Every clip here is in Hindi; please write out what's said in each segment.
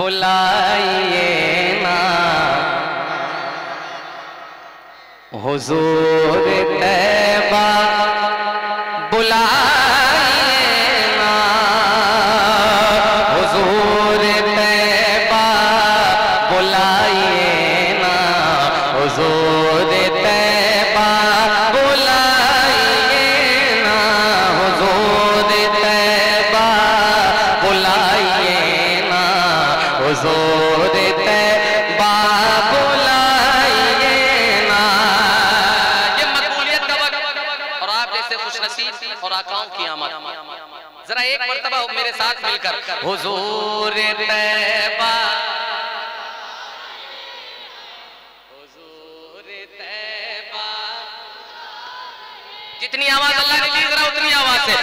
बुलाइए ना हुजूर तैबा बुलाइए ना हुजूर तैबा बुलाइए ना हुजूर तैबा बुलाइए ना हुजूर तैबा बुलाइए ना हुजूर तैबा बुलाइए ना। ये मकबूलियत का वक्त और आप जैसे खुशनसीब और आकाओं की आमद। जरा एक मर्तबा मेरे साथ मिलकर हुजूर तैबा हुजूर तैबा। जितनी आवाज अल्लाह ने दी जरा उतनी आवाज से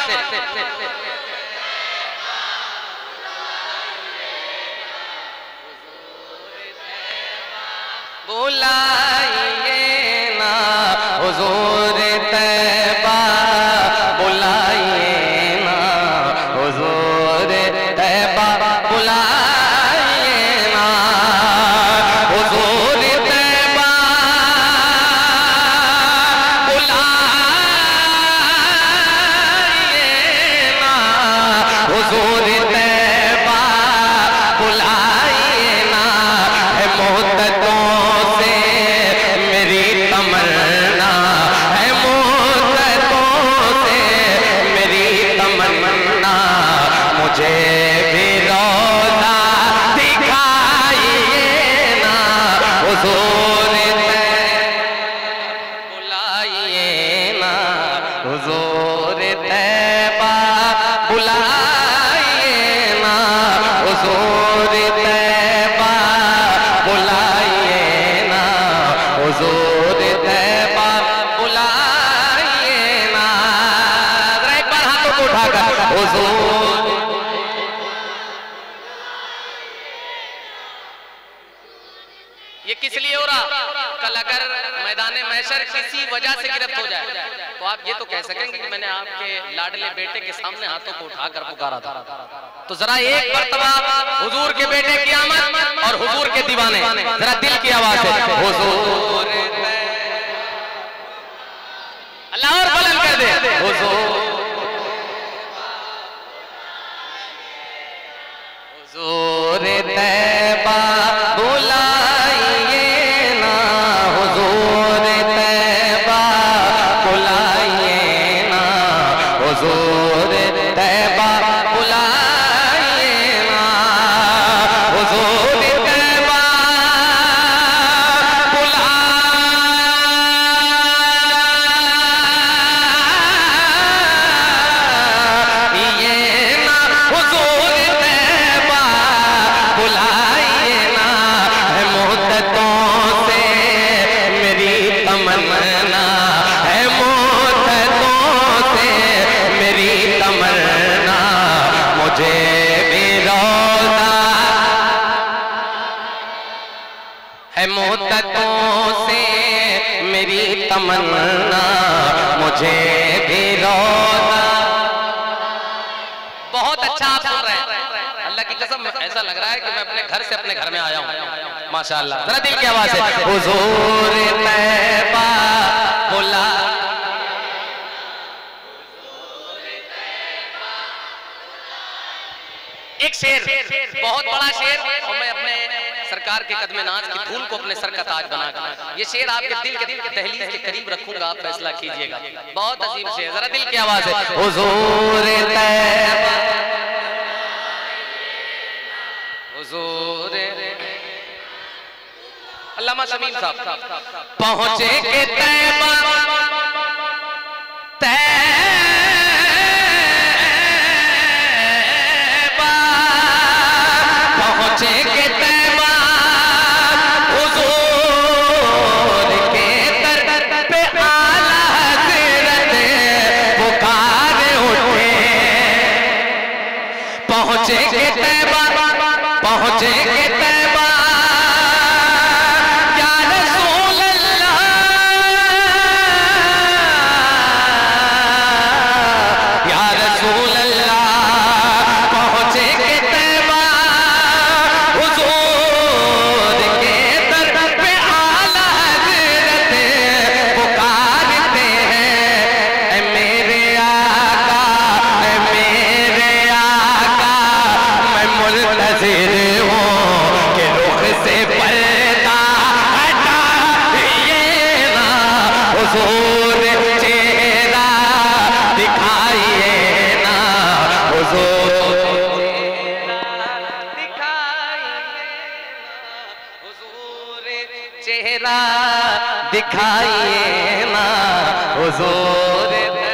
बुलाइए ना हुजूर तैबा बुलाइए ना हुजूर तैबा बुलाइए ना हुजूर तैबा बुलाइए ना हुजूर तैबा बुलाइए ना। है मोहब्बतों मुझे भी रोज़ा दिखाइए ना हुजूर बुलाइए ना हुजूर तैबा बुलाइए ना हुजूर तैबा बुलाइए ना हुजूर तैबा बुलाइए ना। एक बार हाथों को उठाकर हुजूर। ये किस लिए हो रहा? कल अगर मैदान महशर किसी वजह से गिरफ्त हो जाए तो आप ये तो कह सकेंगे कि मैंने आपके लाडले बेटे के सामने हाथों को उठाकर पुकारा था। तो जरा एक मर्तबा हुजूर के बेटे की आमद और हुजूर के दीवाने, जरा दिल की आवाज है हुजूर। अल्लाह और बुलंद कर दे हुजूर हुजूर तैबा बुलाइए ना हुजूर तैबा बुलाइए ना हुजूर तैबा बुलाइए ना हुजूर तैबा बुलाइए ना हुजूर तैबा बुलाइए ना। है मुद्दतों से मेरी तमन्ना है मुद्दतों से मेरी तमन्ना मुझे भी रोज़ा है मुद्दतों से मेरी तमन्ना मुझे भी रोज़ा। बहुत अच्छा आप सुन रहे हैं। अल्लाह की कसम ऐसा लग रहा है कि मैं अपने घर से अपने घर में आया हूँ माशाअल्लाह। जरा दिल की आवाज है हुजूर तैबा बुला। एक शेर बहुत बड़ा शेर और मैं अपने सरकार के कदमे नाज की फूल को अपने सर का ताज बनाकर ये शेर आपके दिल के दहलीज के करीब रखूंगा, आप फैसला कीजिएगा। बहुत अजीब शेर, जरा दिल की आवाज है हुजूर तैबा हुजूर। अल्लामा शमीम साहब पहुंचे के तैबा तैबा पहुंचे के तैबा हुजूर के दर पे आला हज़रत पुकार उठे। पहुंचे के तैबा पहुंचे के तैबा या रसूल अल्लाह चेहरा दिखाइए ना हुजूर,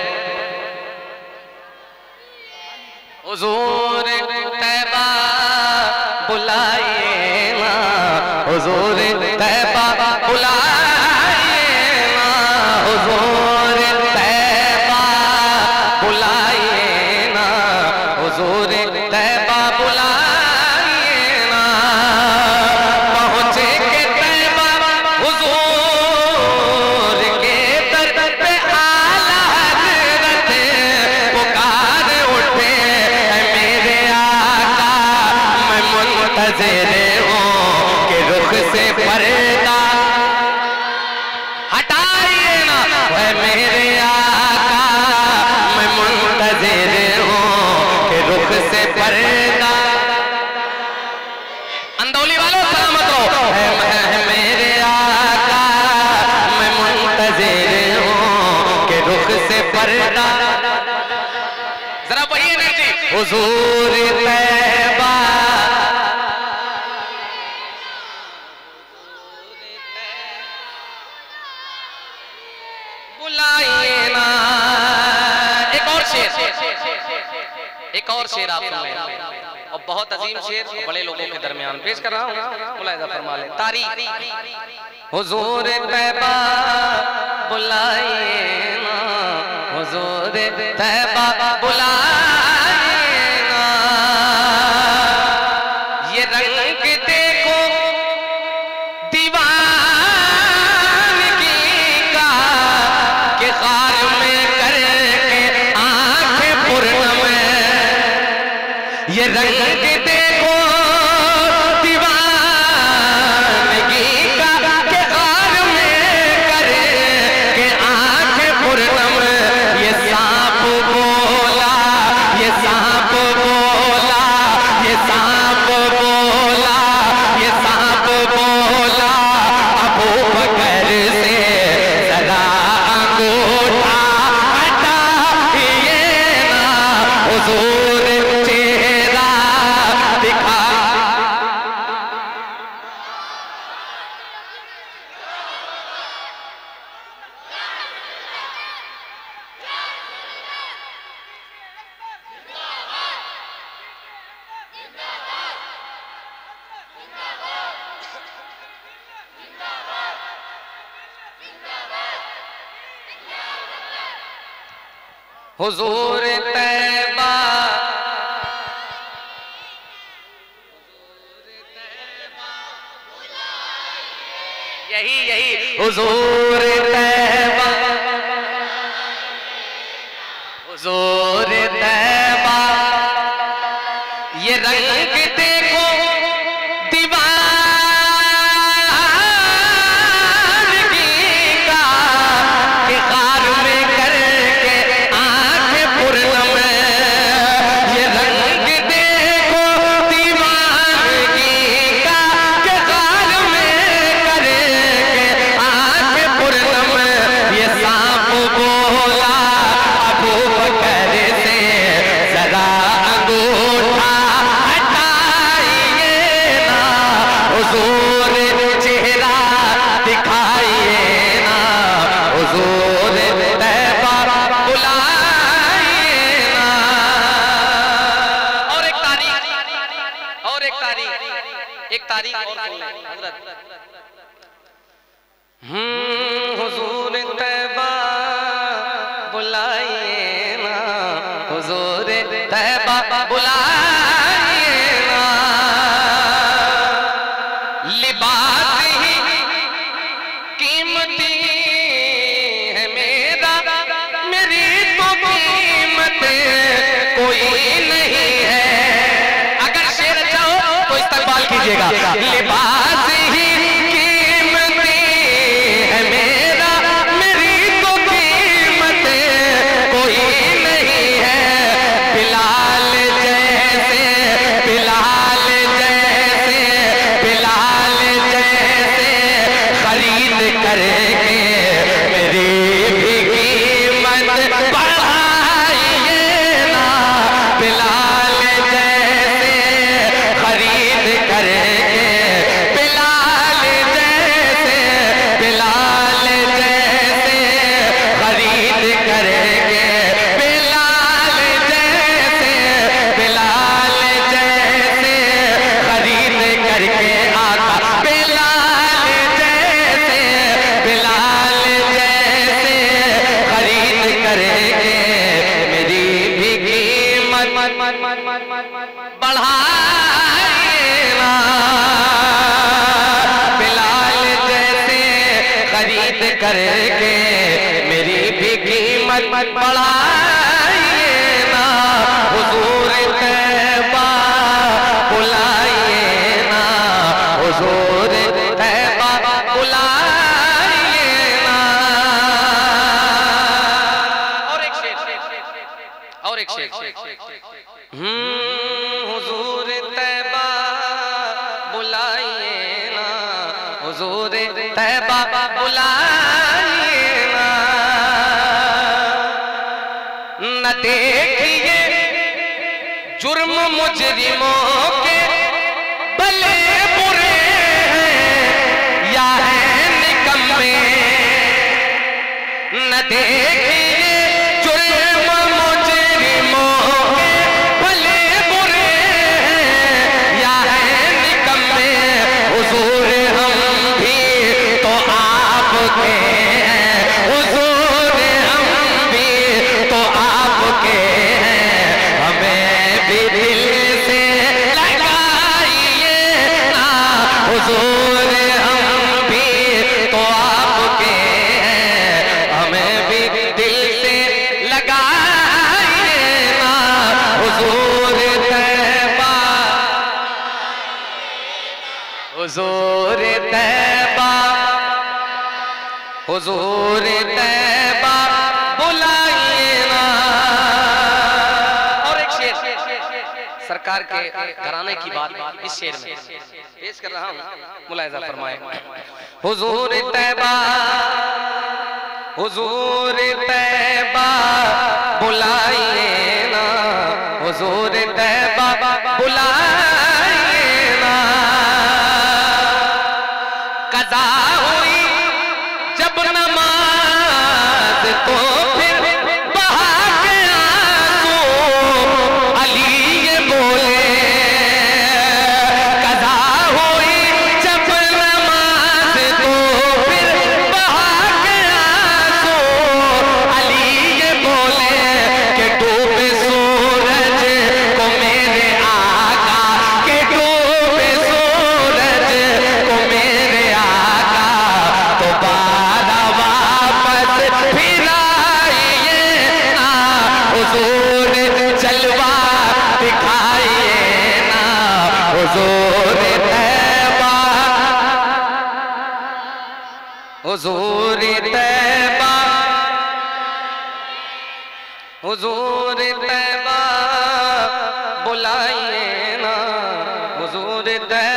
हुजूर तैबा बुलाइए ना हुजूर तैबा बुलाइए ना हुजूर तैबा बुलाइए ना हुजूर तैबा बुलाइए ना। पहुँचे के तैबा हुजूर के दर पे आला हज़रत पुकार उठे मेरे आका मैं मुंतज़िर हूँ कि रुख से पर्दा हटाइए ना है मेरे आका मैं मुंतज़िर हूँ कि रुख से पर्दा। अंदौली वालों सलामत हो है मेरे आका मैं मुंतज़िर हूँ कि रुख से पर्दा। जरा वही एनर्जी हुजूर तैबा बुलाइए ना। एक और शेर, एक और शेर आप सुन लें और बहुत अजीम शेर बड़े लोगों के दरमियान पेश कर रहा हूँ, मुलाहिज़ा फरमा लें। तारी हुजूर तैबा बुलाइए ना हुजूर तैबा बुलाइए ना। ये रंग देखो दीवानगी का कि खार में करके आंखें पुरनम, ये रंग देखो दीवानगी का कि खार में करके आंखें पुरनम। ये सांप बोला, ये सांप बोला, ये सांप बोला, ये सांप बोला अबू बकर से जरा अंगूठा हटाइए ना हुजूर चेहरा दिखा। हुजूर तैबा यही यही हुजूर तैबा हुजूर तैबा। ये रंग देखो दीवानगी का कि खार में करके आंखें पुरनम। ये रंग देखो दीवानगी का कि खार में करके आंखें पुरनम। ये सांप बोला अबू बकर से जरा अंगूठा हटाइए ना हुजूर चेहरा दिखाइए ना हुजूर तैबा बुलाइए ना। और एक तारीख, और एक तारीख, एक तारीख और सुन लें हजरत। हुजूर तैबा बुलाइए ना हुजूर तैबा बुलाइए ना। लिबास ही कीमती है मेरा, मेरी तो कीमत कोई नहीं है। अगर शेर अच्छा हो तो इस्तकबाल कीजिएगा। लिबास ही कीमती है मेरा, मेरी तो कीमत कोई नहीं है। बिलाल जैसे, बिलाल जैसे, बिलाल जैसे खरीद करके मेरी भी कीमत बढ़ाइए ना। बिलाल जैसे खरीद करके, बिलाल करके मेरी भी कीमत बढ़ाइए ना, हुजूर तैबा बुलाइए ना, हुजूर तैबा बुलाइए ना। और एक शेर, और एक शेर, हुजूर तैबा बुलाइए ना, हुजूर तैबा बुलाइए ना। न देखिए जुर्म मुजरिमों के भले बुरे हैं या हैं निकम्मे, न देखिए जुर्म मुजरिमों के भले बुरे हैं या हैं निकम्मे, हुजूर हम भी तो आपके हैं, हुजूर हम भी तो आपके हैं, हमें भी दिल से लगाइए ना, हुजूर हम भी तो आपके हैं, हमें भी दिल से लगाइए ना, हुजूर तैबा, हुजूर तैबा, हुजूर तैबा बुलाइए ना। और एक शेर सरकार के घराने की बात इस शेर में पेश कर रहा हूं, मुलाहिजा फरमाए। हुजूर तैबा, हुजूर तैबा बुलाइए ना, हुजूर तैबा बुलाइए ना। कज़ा हुई जब नमाज तो फिर बहा के आंसू अली ये बोले, कज़ा हुई जब नमाज तो फिर बहा के आंसू अली ये बोले कि डूबे सूरज को मेरे आका, कि डूबे सूरज को मेरे आका, तो बारा वापस फिर आइए ना, हुजूर जलवा दिखाइए ना, हुजूर तैबा, हुजूर तैबा, हुजूर तैबा बुलाइए ना, हुजूर तैबा